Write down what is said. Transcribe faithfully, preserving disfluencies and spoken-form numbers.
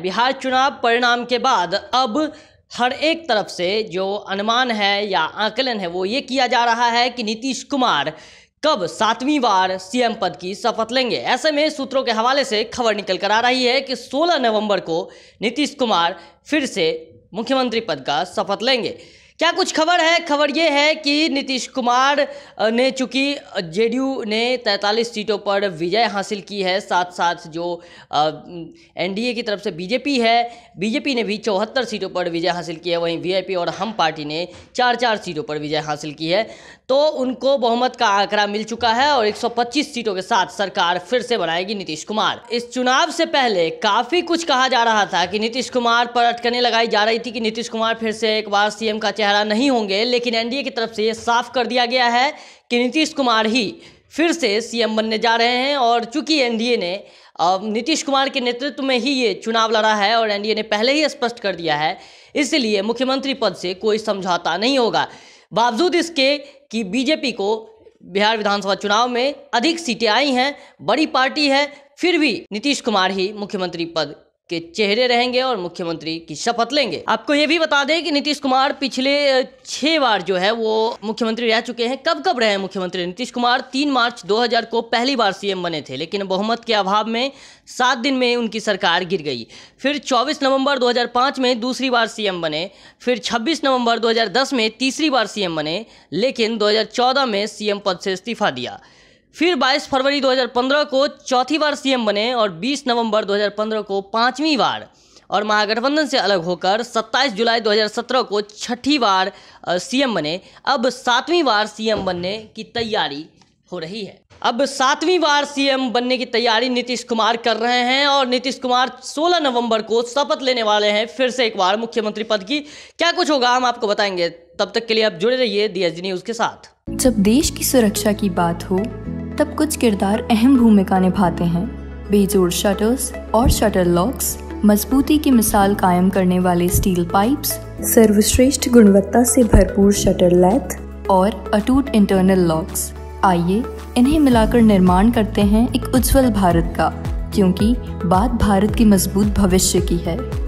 बिहार चुनाव परिणाम के बाद अब हर एक तरफ से जो अनुमान है या आकलन है वो ये किया जा रहा है कि नीतीश कुमार कब सातवीं बार सीएम पद की शपथ लेंगे। ऐसे में सूत्रों के हवाले से खबर निकल कर आ रही है कि सोलह नवंबर को नीतीश कुमार फिर से मुख्यमंत्री पद का शपथ लेंगे। क्या कुछ खबर है? खबर ये है कि नीतीश कुमार ने चूंकि जेडीयू ने तैंतालीस सीटों पर विजय हासिल की है, साथ साथ जो एनडीए की तरफ से बीजेपी है, बीजेपी ने भी चौहत्तर सीटों पर विजय हासिल की है, वहीं वीआईपी और हम पार्टी ने चार चार सीटों पर विजय हासिल की है, तो उनको बहुमत का आंकड़ा मिल चुका है और एक सौ पच्चीस सीटों के साथ सरकार फिर से बनाएगी नीतीश कुमार। इस चुनाव से पहले काफ़ी कुछ कहा जा रहा था कि नीतीश कुमार पर अटकनें लगाई जा रही थी कि नीतीश कुमार फिर से एक बार सीएम का चेहरा नहीं होंगे, लेकिन एनडीए की तरफ से ये साफ कर दिया गया है कि नीतीश कुमार ही फिर से सीएम बनने जा रहे हैं। और चूंकि एनडीए ने नीतीश कुमार के नेतृत्व में ही ये चुनाव लड़ा है और एनडीए ने पहले ही स्पष्ट कर दिया है, इसलिए मुख्यमंत्री पद से कोई समझौता नहीं होगा। बावजूद इसके कि बीजेपी को बिहार विधानसभा चुनाव में अधिक सीटें आई हैं, बड़ी पार्टी है, फिर भी नीतीश कुमार ही मुख्यमंत्री पद के चेहरे रहेंगे और मुख्यमंत्री की शपथ लेंगे। आपको ये भी बता दें कि नीतीश कुमार पिछले छह बार जो है वो मुख्यमंत्री रह चुके हैं। कब कब रहे हैं मुख्यमंत्री नीतीश कुमार? तीन मार्च दो हज़ार को पहली बार सीएम बने थे, लेकिन बहुमत के अभाव में सात दिन में उनकी सरकार गिर गई। फिर चौबीस नवंबर दो हज़ार पाँच में दूसरी बार सीएम बने, फिर छब्बीस नवंबर दो हज़ार दस में तीसरी बार सीएम बने, लेकिन दो हज़ार चौदह में सीएम पद से इस्तीफा दिया। फिर बाईस फरवरी दो हज़ार पंद्रह को चौथी बार सीएम बने और बीस नवंबर दो हज़ार पंद्रह को पांचवी बार, और महागठबंधन से अलग होकर सत्ताईस जुलाई दो हज़ार सत्रह को छठी बार सीएम बने। अब सातवीं बार सीएम बनने की तैयारी हो रही है। अब सातवीं बार सीएम बनने की तैयारी नीतीश कुमार कर रहे हैं और नीतीश कुमार सोलह नवंबर को शपथ लेने वाले हैं फिर से एक बार मुख्यमंत्री पद की। क्या कुछ होगा हम आपको बताएंगे, तब तक के लिए आप जुड़े रहिए डीएसडी न्यूज के साथ। जब देश की सुरक्षा की बात हो तब कुछ किरदार अहम भूमिका निभाते हैं। बेजोड़ शटर्स और शटर लॉक्स, मजबूती की मिसाल कायम करने वाले स्टील पाइप्स, सर्वश्रेष्ठ गुणवत्ता से भरपूर शटर लैथ और अटूट इंटरनल लॉक्स, आइए इन्हें मिलाकर निर्माण करते हैं एक उज्जवल भारत का, क्योंकि बात भारत की मजबूत भविष्य की है।